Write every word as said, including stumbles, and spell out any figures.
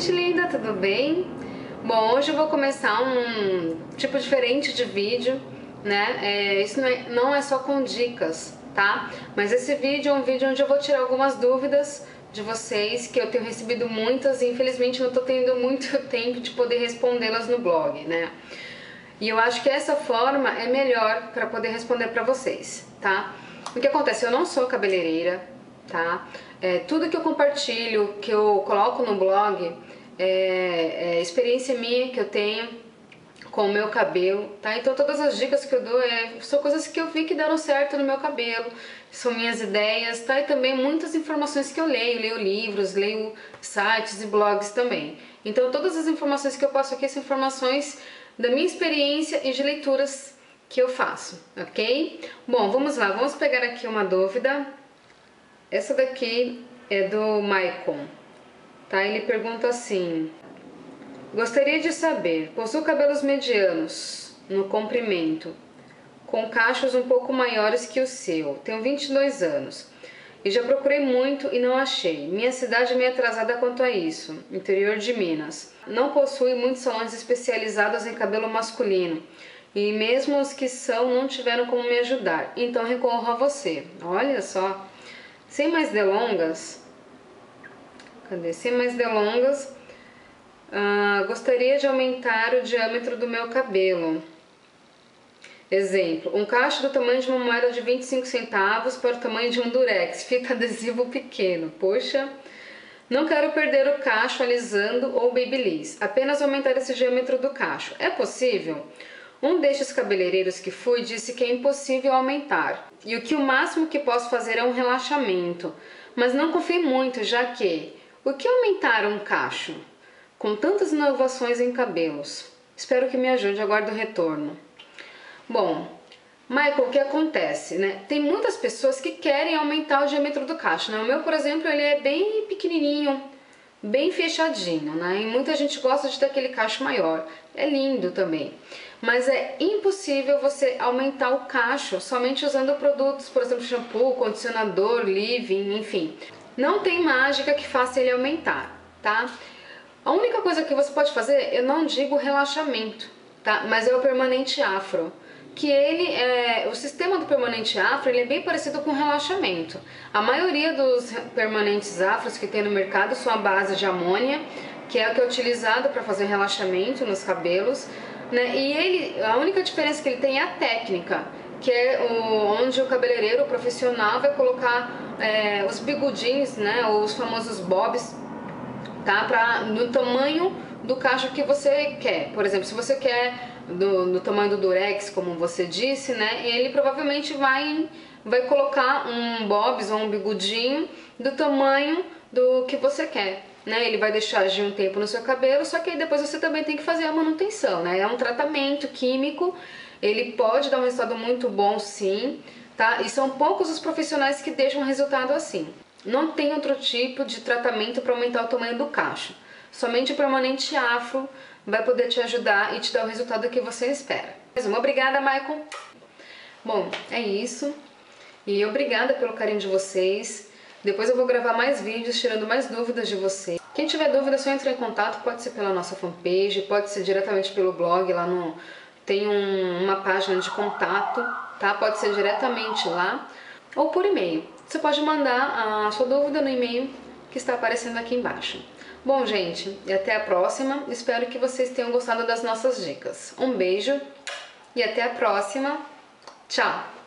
gente linda, tudo bem? Bom, hoje eu vou começar um tipo diferente de vídeo, né? É, isso não é, não é só com dicas, tá? Mas esse vídeo é um vídeo onde eu vou tirar algumas dúvidas de vocês, que eu tenho recebido muitas e infelizmente não tô tendo muito tempo de poder respondê-las no blog, né? E eu acho que essa forma é melhor para poder responder para vocês, tá? O que acontece? Eu não sou cabeleireira, tá? É, tudo que eu compartilho, que eu coloco no blog, é, é experiência minha que eu tenho com o meu cabelo, tá? Então todas as dicas que eu dou é, são coisas que eu vi que deram certo no meu cabelo, são minhas ideias, tá? E também muitas informações que eu leio, leio livros, leio sites e blogs também. Então todas as informações que eu passo aqui são informações da minha experiência e de leituras que eu faço, ok? Bom, vamos lá, vamos pegar aqui uma dúvida. Essa daqui é do Maicon, tá? Ele pergunta assim: gostaria de saber, possuo cabelos medianos no comprimento, com cachos um pouco maiores que o seu, tenho vinte e dois anos e já procurei muito e não achei. Minha cidade é meio atrasada quanto a isso, interior de Minas. Não possui muitos salões especializados em cabelo masculino e mesmo os que são não tiveram como me ajudar, então recorro a você. Olha só, sem mais delongas, cadê? Sem mais delongas, uh, gostaria de aumentar o diâmetro do meu cabelo. Exemplo, um cacho do tamanho de uma moeda de vinte e cinco centavos para o tamanho de um durex, fita adesivo pequeno. Poxa, não quero perder o cacho alisando ou babyliss, apenas aumentar esse diâmetro do cacho. É possível? Um destes cabeleireiros que fui disse que é impossível aumentar e o que o máximo que posso fazer é um relaxamento, mas não confio muito, já que o que aumentar um cacho com tantas inovações em cabelos? Espero que me ajude, aguardo o retorno. Bom, Michael, o que acontece, né? Tem muitas pessoas que querem aumentar o diâmetro do cacho, né? O meu, por exemplo, ele é bem pequenininho, bem fechadinho, né? E muita gente gosta de ter aquele cacho maior. É lindo também. Mas é impossível você aumentar o cacho somente usando produtos, por exemplo, shampoo, condicionador, leave-in, enfim. Não tem mágica que faça ele aumentar, tá? A única coisa que você pode fazer, eu não digo relaxamento, tá? Mas é o permanente afro. Que ele é, o sistema do permanente afro, ele é bem parecido com relaxamento. A maioria dos permanentes afros que tem no mercado são a base de amônia, que é a que é utilizada para fazer relaxamento nos cabelos, né? E ele, a única diferença que ele tem é a técnica, que é o, onde o cabeleireiro o profissional vai colocar é, os bigudinhos, né? Os famosos bobs, tá? Pra, no tamanho do cacho que você quer. Por exemplo, se você quer do, do tamanho do durex, como você disse, né? Ele provavelmente vai, vai colocar um bobs ou um bigudinho do tamanho do que você quer, né? Ele vai deixar agir um tempo no seu cabelo, só que aí depois você também tem que fazer a manutenção, né? É um tratamento químico, ele pode dar um resultado muito bom, sim, tá? E são poucos os profissionais que deixam um resultado assim. Não tem outro tipo de tratamento para aumentar o tamanho do cacho. Somente o permanente afro vai poder te ajudar e te dar o resultado que você espera. Mais uma, obrigada, Michael. Bom, é isso. E obrigada pelo carinho de vocês. Depois eu vou gravar mais vídeos tirando mais dúvidas de vocês. Quem tiver dúvida, é só entrar em contato. Pode ser pela nossa fanpage, pode ser diretamente pelo blog. Lá no tem um, uma página de contato, tá? Pode ser diretamente lá ou por e-mail. Você pode mandar a sua dúvida no e-mail que está aparecendo aqui embaixo. Bom, gente, e até a próxima. Espero que vocês tenham gostado das nossas dicas. Um beijo e até a próxima. Tchau!